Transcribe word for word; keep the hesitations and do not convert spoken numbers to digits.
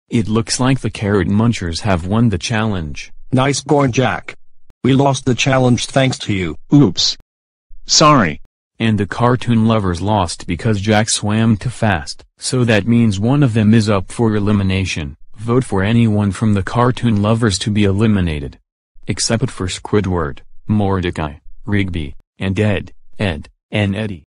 It looks like the Carrot Munchers have won the challenge. Nice going, Jack. We lost the challenge thanks to you. Oops. Sorry. And the cartoon lovers lost because Jack swam too fast. So that means one of them is up for elimination. Vote for anyone from the cartoon lovers to be eliminated. Except for Squidward, Mordecai, Rigby, and Ed, Ed, and Eddie.